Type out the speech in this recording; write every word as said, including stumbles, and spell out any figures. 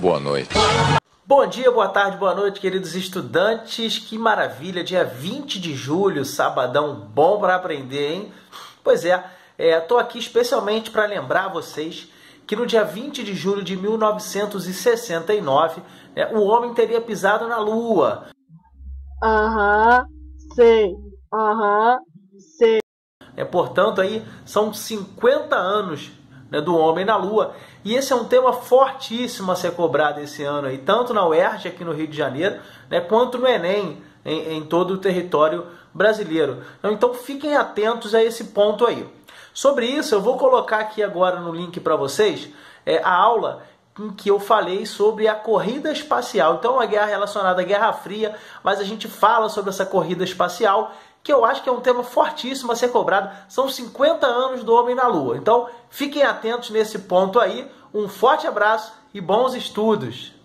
Boa noite. Bom dia, boa tarde, boa noite, queridos estudantes. Que maravilha, dia vinte de julho, sabadão bom para aprender, hein? Pois é, estou aqui especialmente para lembrar vocês que no dia vinte de julho de mil novecentos e sessenta e nove, né, o homem teria pisado na Lua. Aham, sei, aham, sei. É, portanto, aí são cinquenta anos, né, do homem na Lua. E esse é um tema fortíssimo a ser cobrado esse ano, aí, tanto na U E R J, aqui no Rio de Janeiro, né, quanto no Enem, em, em todo o território brasileiro. Então fiquem atentos a esse ponto aí. Sobre isso, eu vou colocar aqui agora no link para vocês é, a aula em que eu falei sobre a corrida espacial. Então, uma guerra relacionada à Guerra Fria, mas a gente fala sobre essa corrida espacial, que eu acho que é um tema fortíssimo a ser cobrado. São cinquenta anos do homem na Lua. Então, fiquem atentos nesse ponto aí. Um forte abraço e bons estudos!